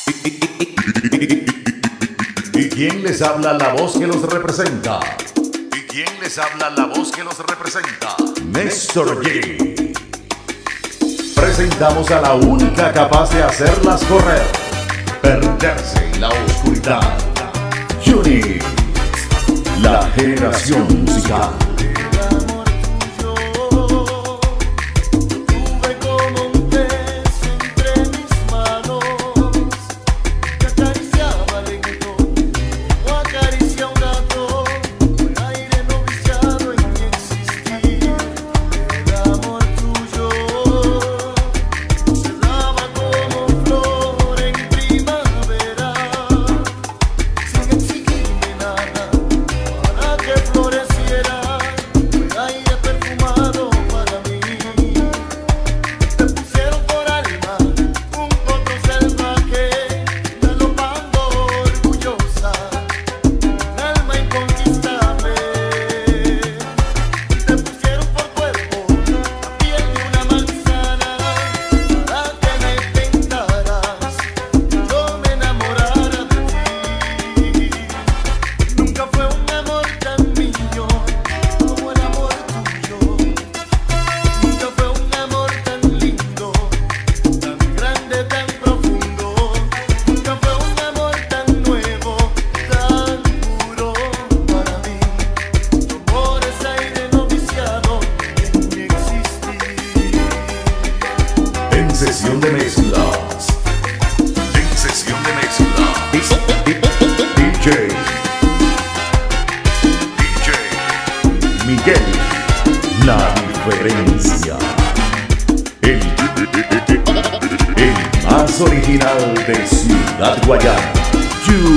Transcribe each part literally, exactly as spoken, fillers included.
¿Y quién les habla? La voz que los representa. ¿Y quién les habla? La voz que los representa. Néstor G. Presentamos a la única capaz de hacerlas correr, perderse en la oscuridad. Unix, la generación musical. Sesión de mezclas. En sesión de mezclas. D J. D J. Miguel. La diferencia. El, el más original de Ciudad Guayana. You.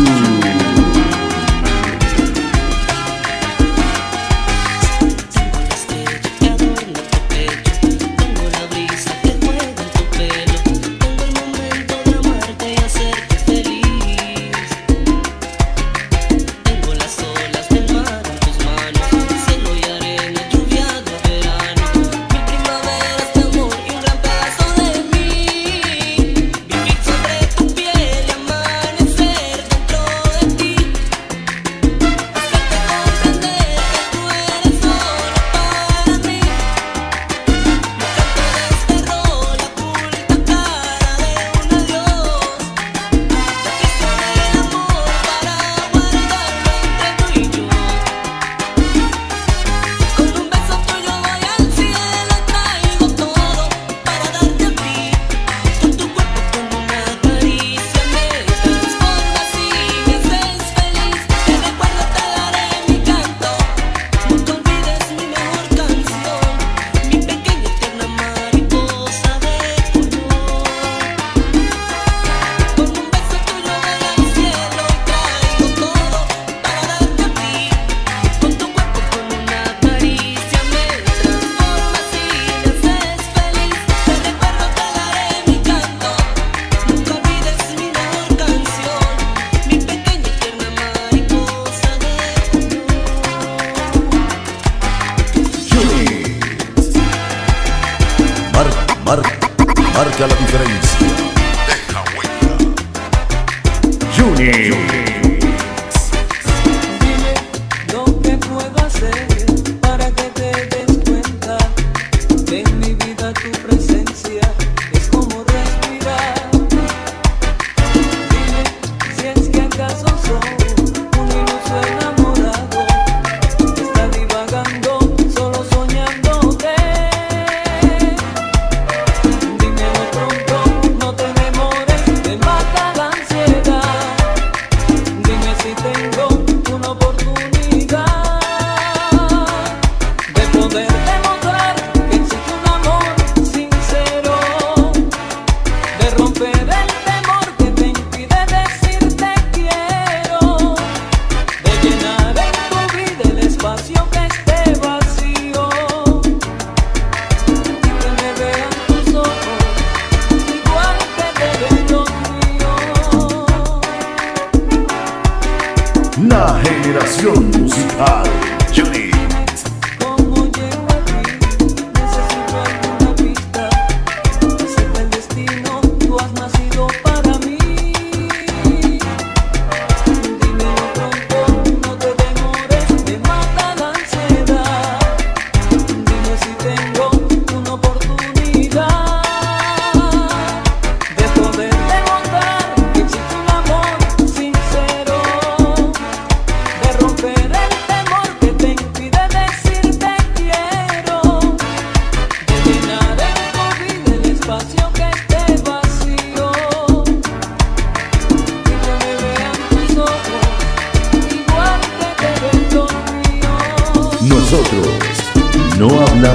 Mar, marca la diferencia. Deja huella. Unix. Dime lo que puedo hacer para que te des cuenta que en mi vida tu presencia es como respirar. Dime si es que acaso soy un iluso enamorado que está divagando solo soñándote. La generación musical. Unix. ¿Cómo llego a ti? Necesito alguna pista. Acepta el destino, tú has nacido para mí.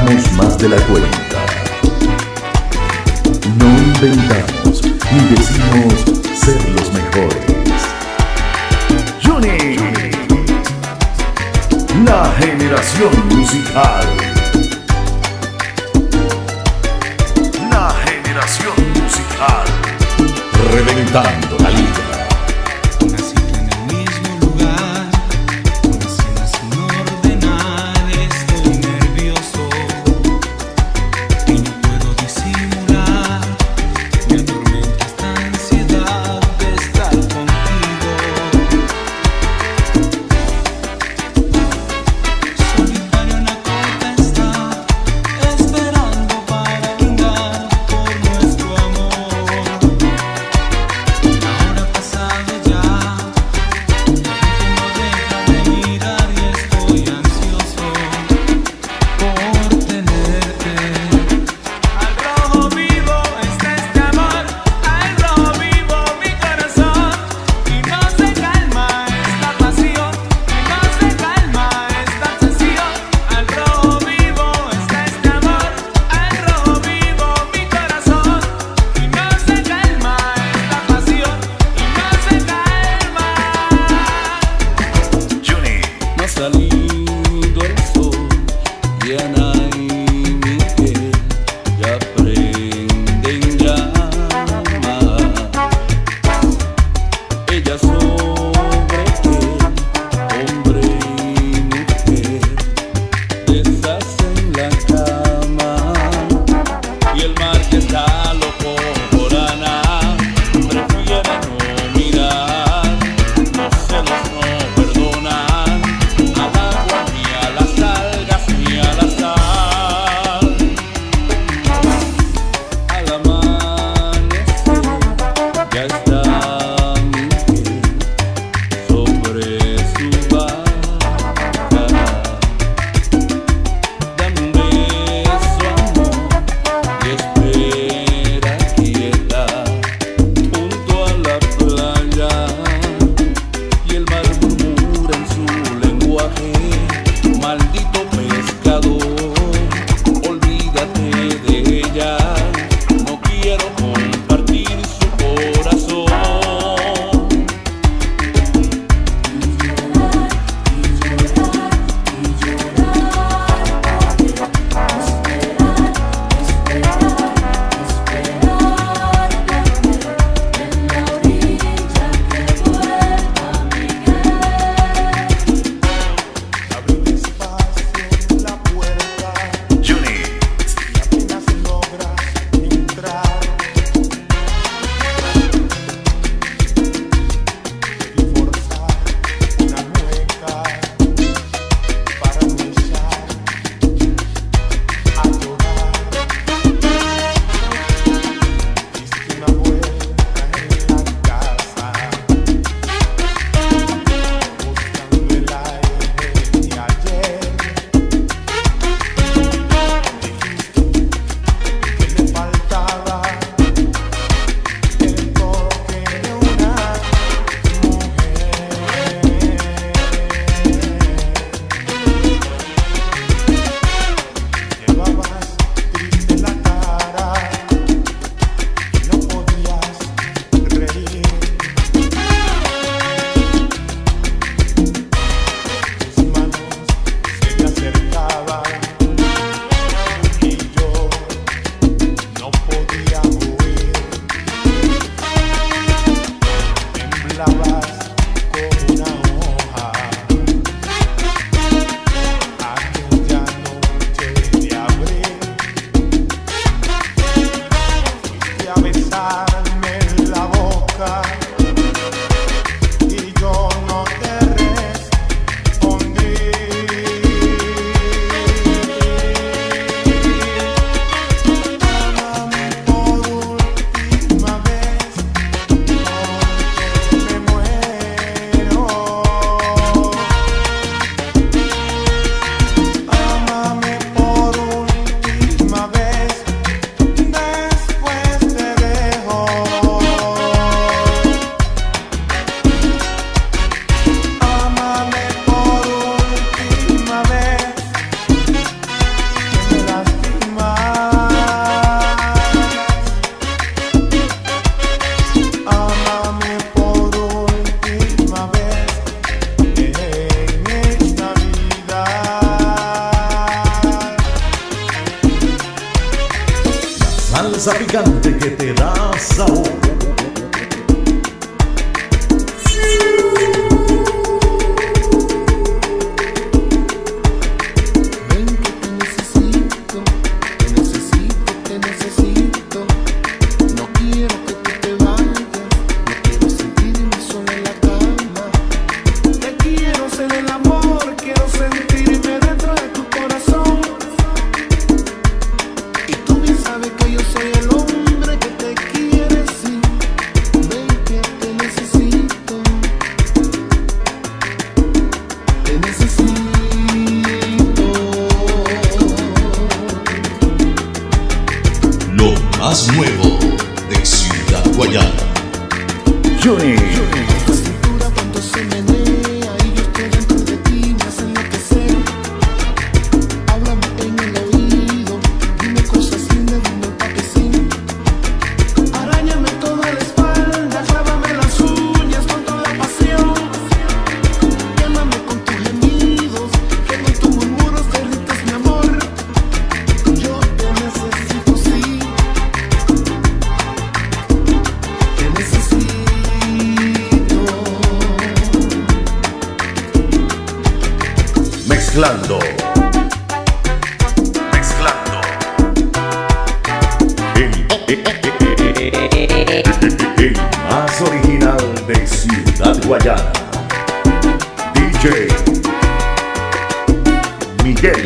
Ganamos más de la cuenta. No inventamos ni decimos ser los mejores. Juni, la generación musical. La generación musical. Reventando la liga. Juni. Tu cintura cuando se menea y yo estoy dentro de ti me hace enloquecer. Háblame en el oído, dime cosas lindas, dime pa' que sí. Aráñame toda la espalda, clávame las uñas con toda pasión. Quémame con tus gemidos, que con tus murmuros derrites mi amor. Yo te necesito, sí. Te necesito. Mezclando. Mezclando. El, el más original de Ciudad Guayana. D J Miguel.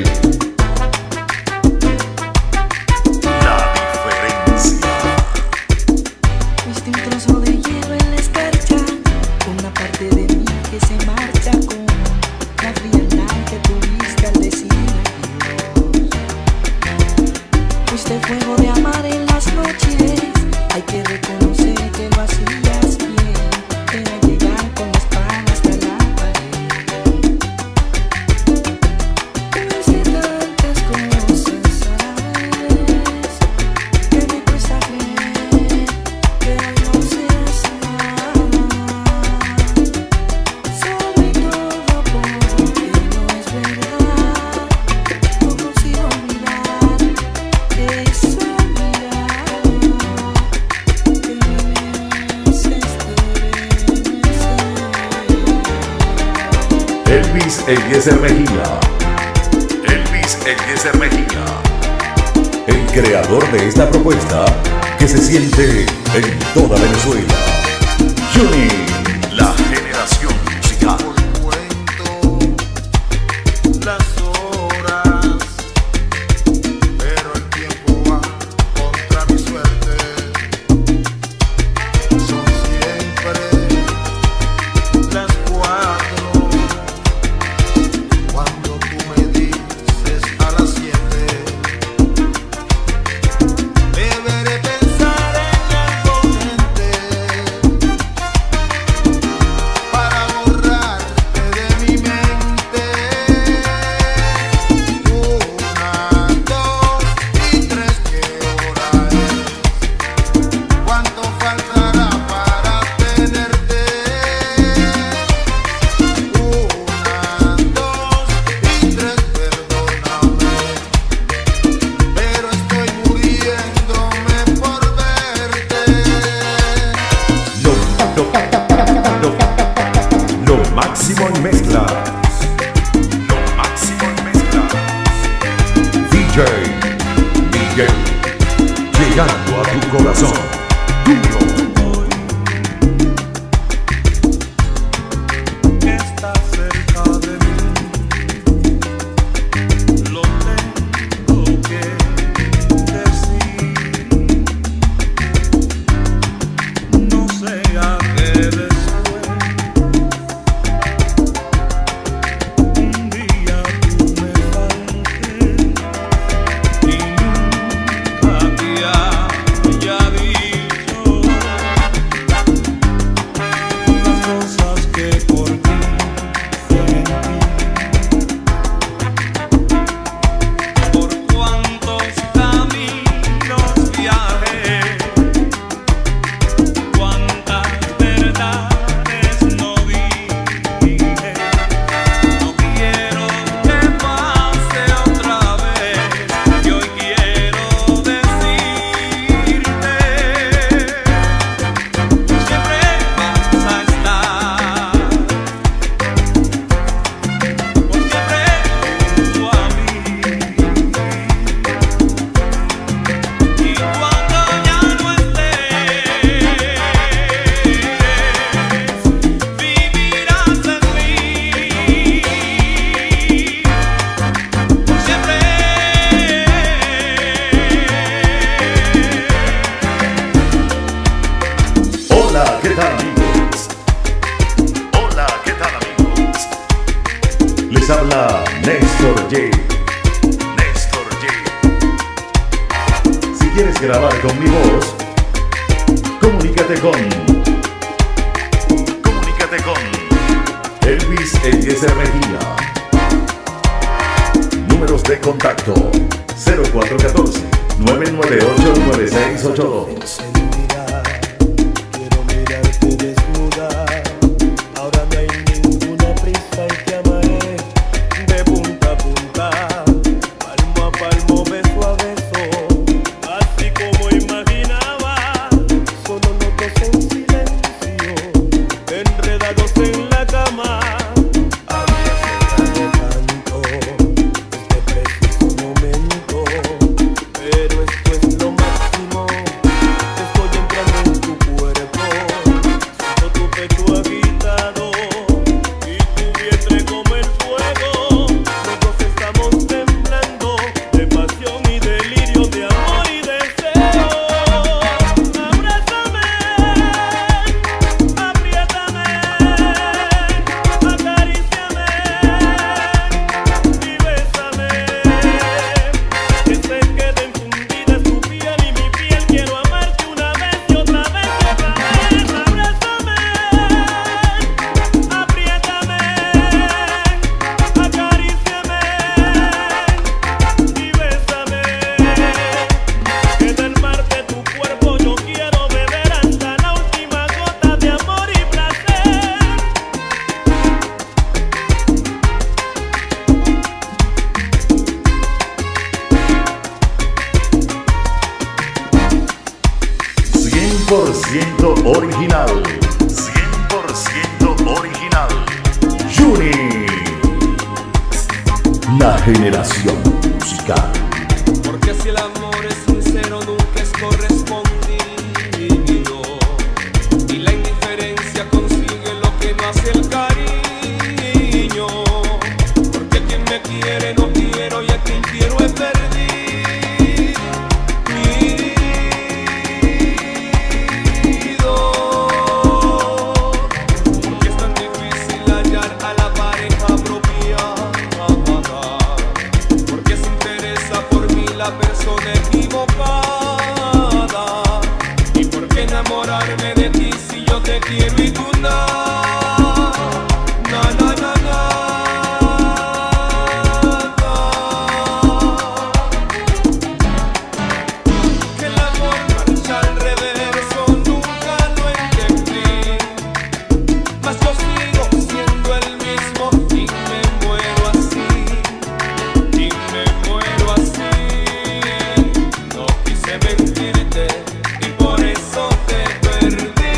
La diferencia. Fuiste un trozo de hielo en la escarcha, una parte de mí que se marcha con la frialdad que tuviste al decirme adiós. Fuiste fuego de amar en las noches, hay que reconocer que lo hacías bien, era llegar con la espada hasta la pared. Tuviste tantas cosas a la vez que me cuesta creer que hoy no seas nada, sobre todo porque no es verdad. No consigo olvidar esa mirada que me hace estremecer. Elvis Eliezer Mejía. Elvis Eliezer Mejía. El creador de esta propuesta que se siente en toda Venezuela. Juni, la generación musical. Cuento las horas, pero el tiempo va contra mi suerte. Son siempre las cuatro cuando tú me dices a las siete. Deberé pensar en algo urgente para borrarte de mi mente. Una, dos y tres, ¿qué hora es? ¿Cuánto faltará para tenerte? Una, dos y tres, perdóname, pero estoy muriéndome por verte. Lo, lo, lo, lo máximo en mezclas. Lo máximo en mezclas. D J Miguel. Llegando a tu corazón. Duro. Estás cerca de mí, lo tengo que decir. No sea que después un día tú me faltes y nunca te haya dicho las cosas que por ti sentí. Por cuántos caminos viajé, cuántas verdades no dije. No quiero que pase otra vez y hoy quiero decirte: siempre vas a estar, por siempre junto a mí. Y cuando ya no estés, vivirás en mí, por siempre. Hola, ¿qué tal, amigos? Hola, ¿qué tal, amigos? Les habla Néstor J. Néstor J. Si quieres grabar con mi voz, comunícate con Comunícate con Elvis Eliezer Mejía. Números de contacto cero cuatro uno cuatro, nueve nueve ocho, nueve seis ocho dos. Encendida, quiero mirarte desnuda. Ahora no hay ninguna prisa y te amaré de punta a punta, palmo a palmo, beso a beso, así como imaginaba. Solo los dos en silencio, enredados en la cama. Había soñado tanto este preciso momento, pero esto es lo máximo. Estoy entrando en tu cuerpo, siento tu pecho agitado y tu vientre como el fuego. Los dos estamos temblando de pasión y delirio, de amor y deseo. Abrázame, apriétame, acaríciame y bésame. Que se queden fundidas tu piel y mi piel. Quiero amarte una vez y otra vez y otra vez. Abrázame, apriétame, acaríciame y bésame. Que del mar de tu cuerpo yo quiero beber hasta la última gota de amor y placer. cien por ciento original, cien por ciento original. Juni, la generación musical. Porque si el amor es sincero nunca es correspondido, y la indiferencia consigue lo que no hace el cariño. Porque a quien me quiere no quiero y a quien quiero he perdido. Porque es tan difícil hallar a la pareja apropiada, porque se interesa por mí la persona equivocada. Y por qué enamorarme de ti si yo te quiero y tú no. Na, na, na, na, na. Que el amor marcha al reverso nunca lo entendí, mas yo sigo siendo el mismo y me muero así, y me muero así. No quise mentirte y por eso te perdí.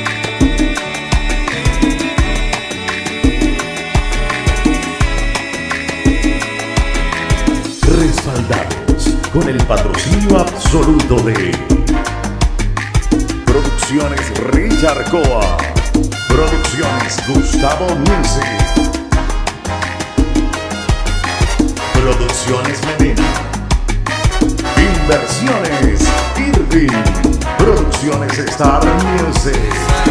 Respaldados con el patrocinio absoluto de Producciones Richard Coa, Producciones Gustavo Music, Producciones Medina, Inversiones Irving, Producciones Star Music.